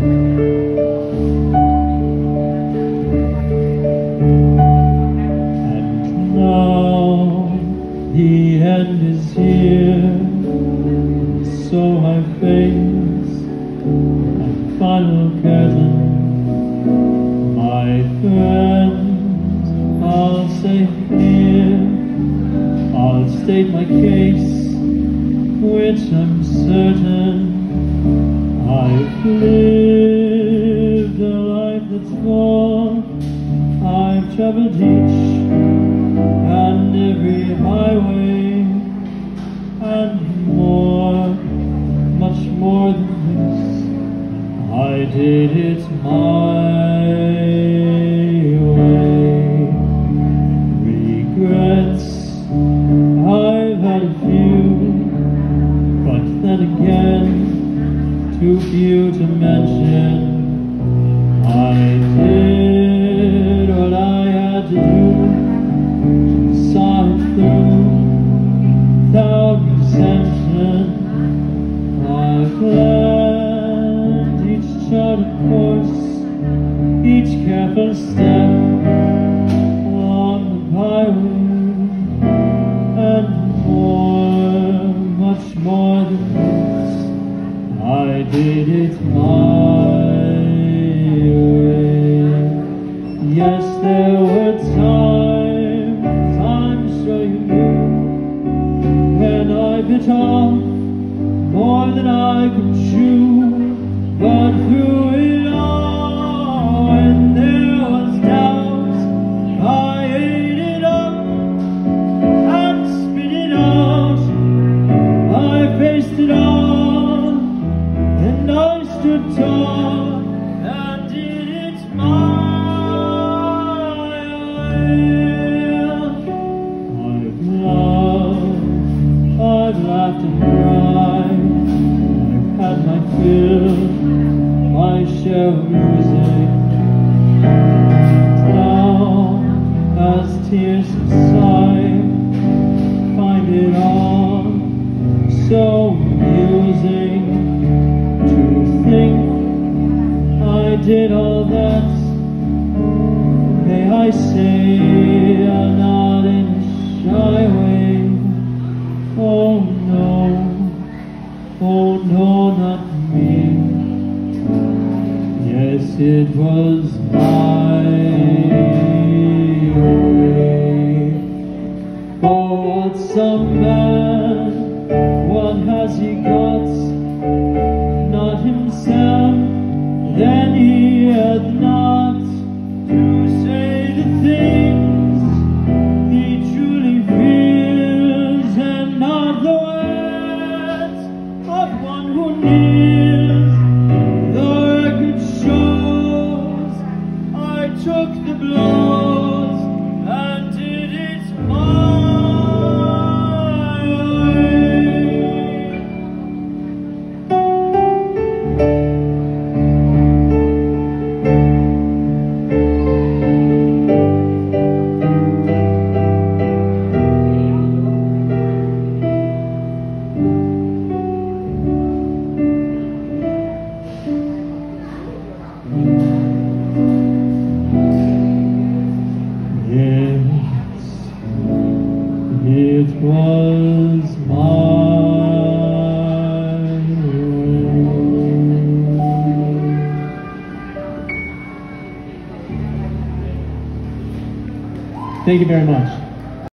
And now the end is here, so I face my final curtain. My friends, I'll say here, I'll state my case, which I'm certain I've lived a life that's full. I've traveled each and every highway, and more, much more than this, I did it my way. Regrets, I've had a few, but then again, too few to mention. I did what I had to do, saw it through without exemption. I planned each charted course, each careful step along the byway, and more, much more than this, I did it my way. Yes, there were times, I'm sure you knew, when I bit off more than I could chew, but through it all, when there was doubt, I ate it up and spit it out. I faced it all, and I stood tall and did it my way. I've loved, I've laughed and cried, I've had my fill, my share of music. Now, as tears subside, find it all so amusing to think I did all that. May I say, not in a shy way. Oh no, not me. Yes, it was my way. For what some man, what has he got? Not himself, then he had not to say the things he truly feels, and not the words of one who kneels. The record shows I took the blows and did it my way. It was my way. Thank you very much.